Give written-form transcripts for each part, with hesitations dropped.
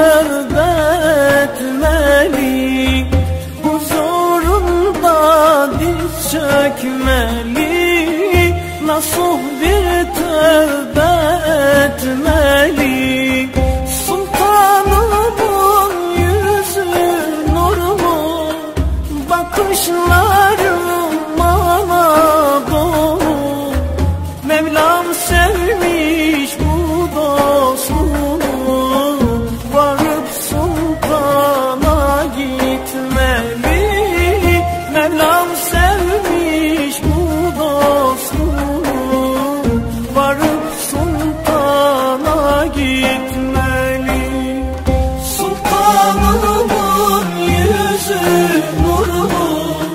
tövbe etmeli, huzurunda diz çökmeli. Nasuh bir tövbe etmeli. Sultanımın yüzü nurlu, bakışlarım bana dolu. Mevlam sevmiş bu dostluğu, varıp sultana gitmeli. Mevlam sevmiş bu dostluğu, varıp sultana gitmeli. Sultanımın yüzü nurlu,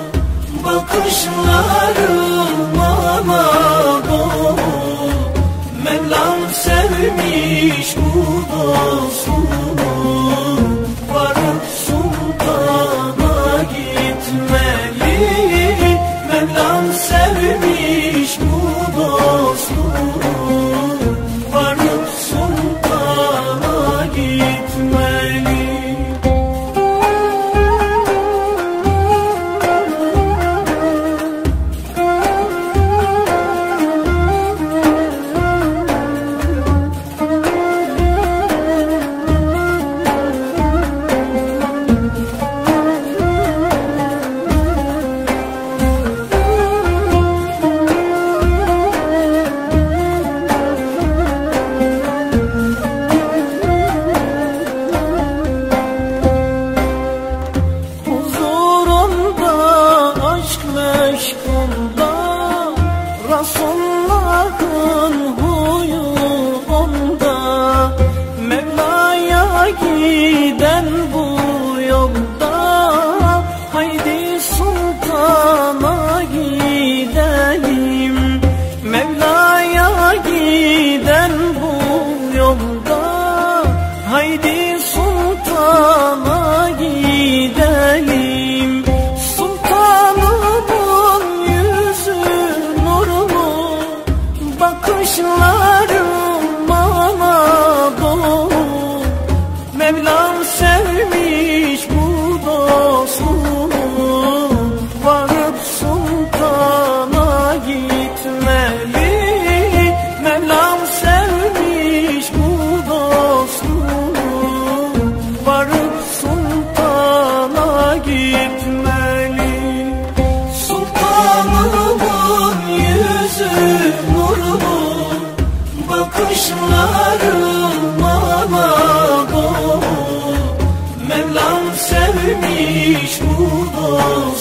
bakışlarım bana dolu. Mevlam sevmiş bu dostluğu, varıp sultana gitmeli. Mevlam sevmiş bu dostluğu, varıp sultana gitmeli. Resulullah'ın huyu onda, Mevla'ya giden bu yolda. Haydi sultana gidelim, Mevla'ya giden bu yolda. Haydi sultana gidelim. Sultanımın yüzü nurlu, bakışlarım bana dolu. Mevlam sevmiş bu dostluğu, varıp sultana gitmeli. Mevlam sevmiş bu dostluğu, varıp sultana gitmeli. Sultanımın yüzü nurlu, bakışlarım bana dolu. Mevlam sevmiş bu dostluğu,